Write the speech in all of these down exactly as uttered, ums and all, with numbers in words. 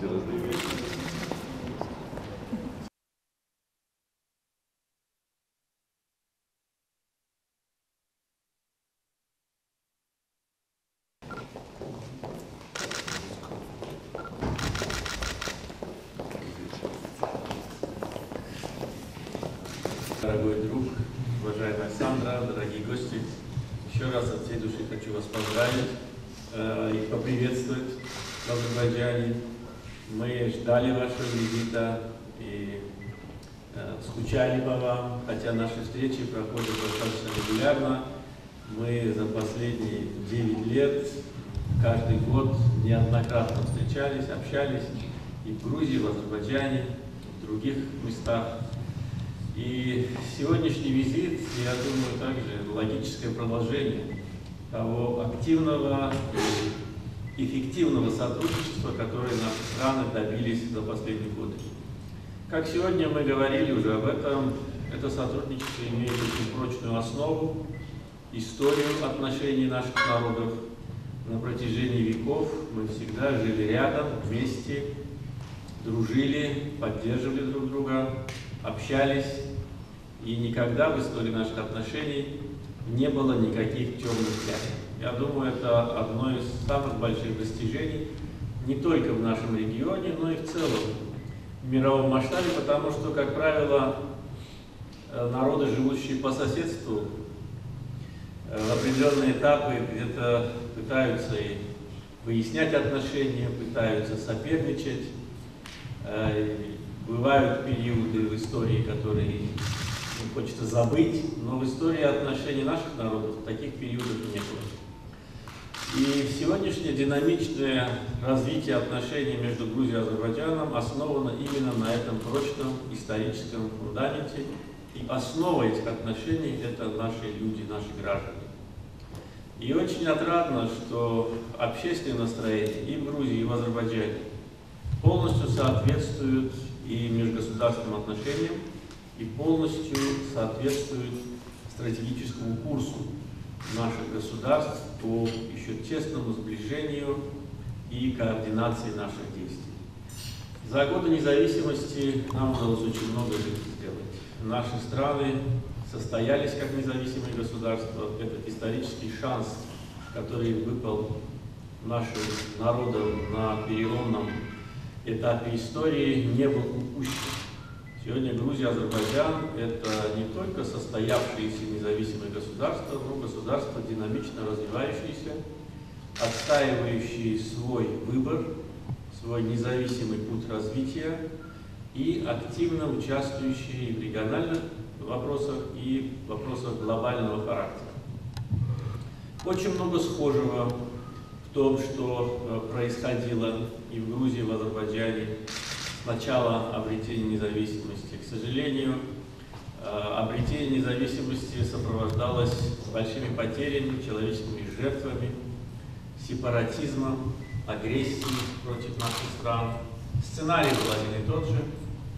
эти разные вещи. Дорогой друг, уважаемая Сандра, дорогие гости, еще раз от всей души хочу вас поздравить э, и поприветствовать в Азербайджане. Мы ждали вашего визита и э, скучали по вам, хотя наши встречи проходят достаточно регулярно. Мы за последние девять лет каждый год неоднократно встречались, общались и в Грузии, в Азербайджане, и в других местах. И сегодняшний визит, я думаю, также логическое продолжение того активного и эффективного сотрудничества, которое наши страны добились за последние годы. Как сегодня мы говорили уже об этом, это сотрудничество имеет очень прочную основу, историю отношений наших народов. На протяжении веков мы всегда жили рядом, вместе, дружили, поддерживали друг друга, общались, и никогда в истории наших отношений не было никаких темных пятен. Я думаю, это одно из самых больших достижений не только в нашем регионе, но и в целом в мировом масштабе, потому что, как правило, народы, живущие по соседству, в определенные этапы где-то пытаются и выяснять отношения, пытаются соперничать. Бывают периоды в истории, которые хочется забыть, но в истории отношений наших народов таких периодов не было. И сегодняшнее динамичное развитие отношений между Грузией и Азербайджаном основано именно на этом прочном историческом фундаменте. И основа этих отношений – это наши люди, наши граждане. И очень отрадно, что общественное настроение и в Грузии, и в Азербайджане полностью соответствуют и межгосударственным отношениям, и полностью соответствует стратегическому курсу наших государств по еще тесному сближению и координации наших действий. За годы независимости нам удалось очень много сделать. Наши страны состоялись как независимые государства. Этот исторический шанс, который выпал нашим народам на переломном этапе истории, не был упущен. Сегодня Грузия, Азербайджан – это не только состоявшиеся независимые государства, но государства, динамично развивающиеся, отстаивающие свой выбор, свой независимый путь развития и активно участвующие и в региональных вопросах, и в вопросах глобального характера. Очень много схожего в том, что происходило и в Грузии, и в Азербайджане с начала обретения независимости. К сожалению, обретение независимости сопровождалось большими потерями, человеческими жертвами, сепаратизмом, агрессией против наших стран. Сценарий был один и тот же.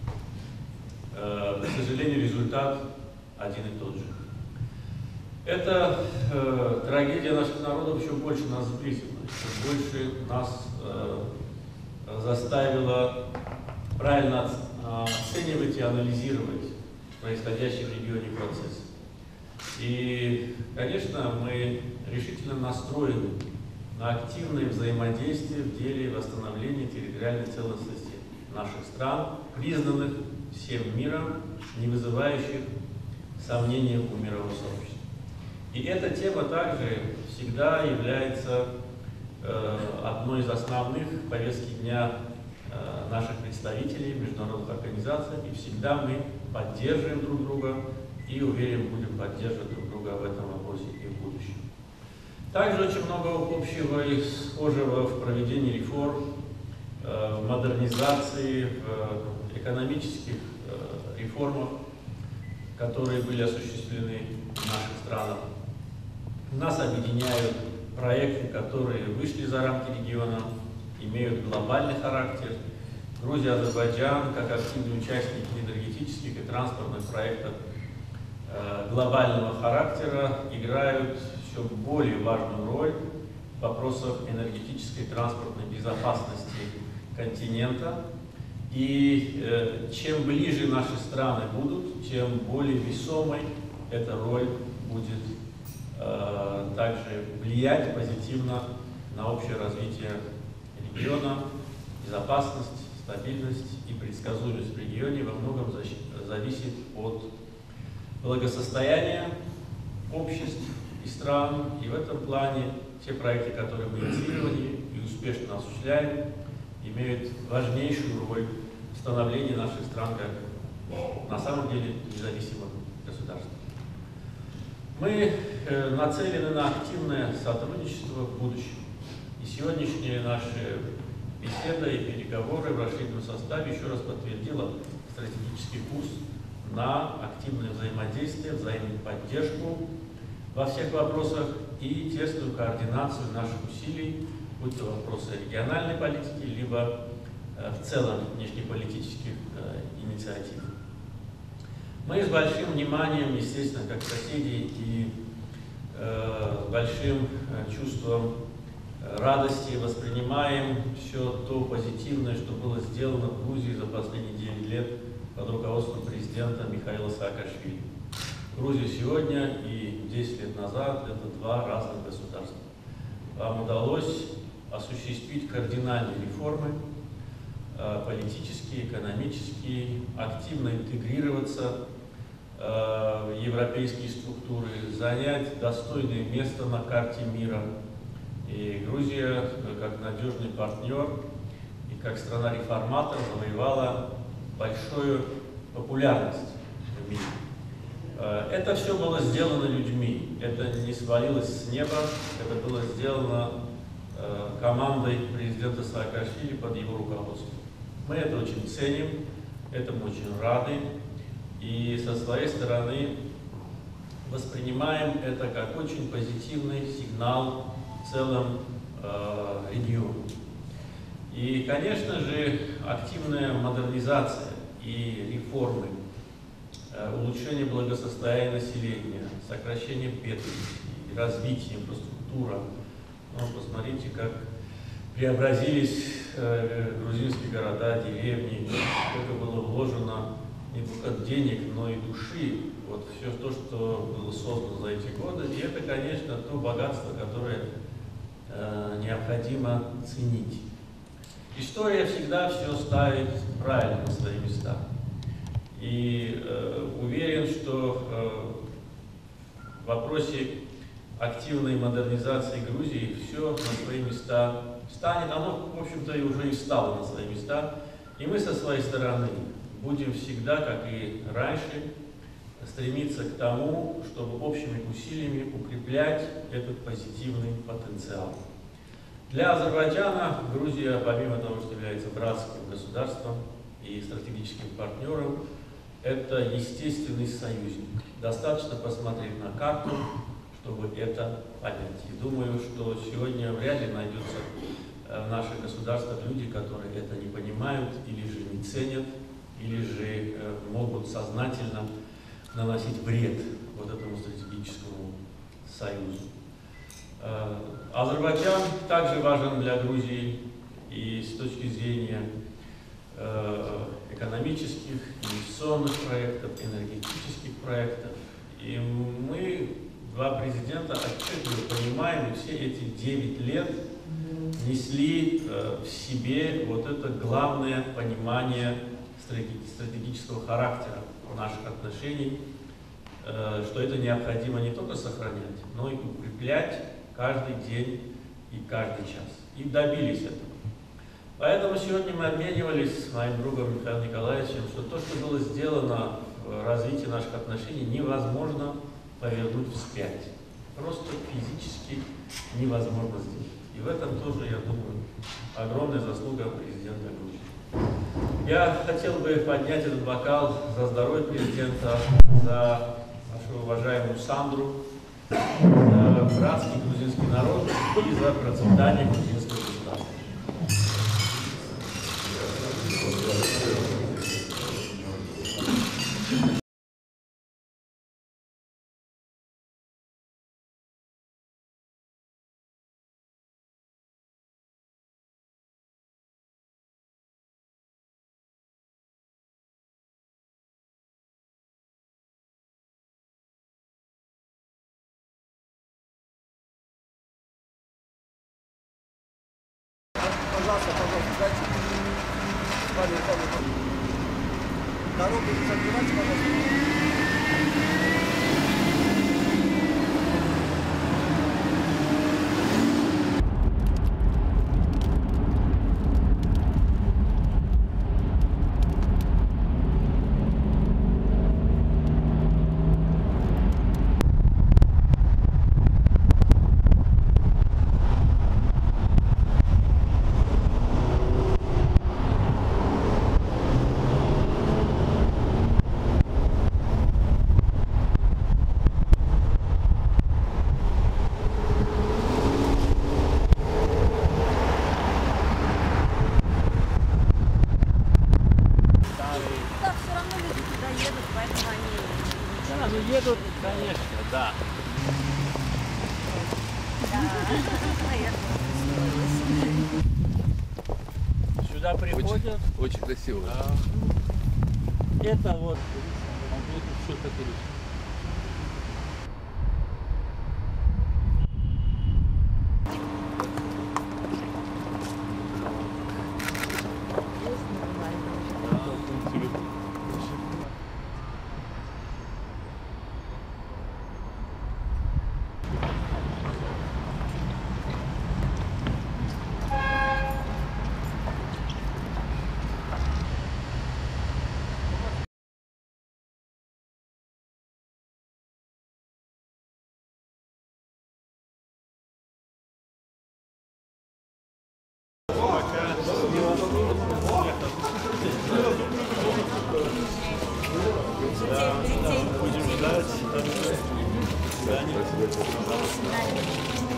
К сожалению, результат один и тот же. Эта э, трагедия наших народов еще больше нас сблизила, еще больше нас э, заставила правильно оценивать и анализировать происходящий в регионе процесс. И, конечно, мы решительно настроены на активное взаимодействие в деле восстановления территориальной целостности наших стран, признанных всем миром, не вызывающих сомнений у мирового сообщества. И эта тема также всегда является э, одной из основных повестки дня э, наших представителей в международных организациях, и всегда мы поддерживаем друг друга и, уверен, будем поддерживать друг друга в этом вопросе и в будущем. Также очень много общего и схожего в проведении реформ, э, в модернизации, в э, экономических э, реформах, которые были осуществлены в наших странах. Нас объединяют проекты, которые вышли за рамки региона, имеют глобальный характер. Грузия, Азербайджан, как активные участники энергетических и транспортных проектов э, глобального характера, играют все более важную роль в вопросах энергетической и транспортной безопасности континента. И э, чем ближе наши страны будут, тем более весомой эта роль будет э, также влиять позитивно на общее развитие региона, безопасность, стабильность и предсказуемость в регионе во многом зависит от благосостояния обществ и стран. И в этом плане те проекты, которые мы инициировали и успешно осуществляем, имеют важнейшую роль в становлении наших стран как на самом деле независимых государств. Мы э, нацелены на активное сотрудничество в будущем. И сегодняшние наши беседы и переговоры в расширенном составе еще раз подтвердила стратегический курс на активное взаимодействие, взаимную поддержку во всех вопросах и тесную координацию наших усилий, будь то вопросы региональной политики, либо э, в целом внешнеполитических э, инициатив. Мы с большим вниманием, естественно, как соседи, и э, с большим э, чувством радости воспринимаем все то позитивное, что было сделано в Грузии за последние девять лет под руководством президента Михаила Саакашвили. Грузия сегодня и десять лет назад – это два разных государства. Вам удалось осуществить кардинальные реформы, политические, экономические, активно интегрироваться в европейские структуры, занять достойное место на карте мира. И Грузия, как надежный партнер и как страна-реформатор, завоевала большую популярность в мире. Это все было сделано людьми, это не свалилось с неба, это было сделано командой президента Саакашвили под его руководством. Мы это очень ценим, этому очень рады, и со своей стороны воспринимаем это как очень позитивный сигнал в целом э, региону. И, конечно же, активная модернизация и реформы, э, улучшение благосостояния населения, сокращение бедности, развитие инфраструктуры. Ну, посмотрите, как преобразились э, грузинские города, деревни, сколько было вложено не только денег, но и души. Вот все то, что было создано за эти годы. И это, конечно, то богатство, которое э, необходимо ценить. История всегда все ставит правильно на свои места. И э, уверен, что э, в вопросе активной модернизации Грузии все на свои места станет. Оно, в общем-то, и уже и стало на свои места. И мы со своей стороны будем всегда, как и раньше, стремиться к тому, чтобы общими усилиями укреплять этот позитивный потенциал. Для Азербайджана Грузия, помимо того, что является братским государством и стратегическим партнером, это естественный союзник. Достаточно посмотреть на карту, чтобы это понять. И думаю, что сегодня вряд ли найдется в наших государствах люди, которые это не понимают, или же не ценят, или же могут сознательно наносить вред вот этому стратегическому союзу. Азербайджан также важен для Грузии и с точки зрения экономических, инвестиционных проектов, энергетических проектов. И мы, два президента, отчетливо понимаем, и все эти девять лет несли в себе вот это главное понимание стратегического характера наших отношений, что это необходимо не только сохранять, но и укреплять каждый день и каждый час. И добились этого. Поэтому сегодня мы обменивались с моим другом Михаилом Николаевичем, что то, что было сделано в развитии наших отношений, невозможно повернуть вспять. Просто физически невозможно сделать. И в этом тоже, я думаю, огромная заслуга президента Грузии. Я хотел бы поднять этот бокал за здоровье президента, за нашу уважаемую Сандру, за братский грузинский народ и за процветание грузинского государства. пожалуйста, пожалуйста, дайте. Пане, пане, пане. Дорогу не закрывайте, пожалуйста. Ну едут, конечно, да. Сюда приходят. Очень, очень красиво. Да. Это вот. Вот все такое. Будем ждать. До свидания. Спасибо.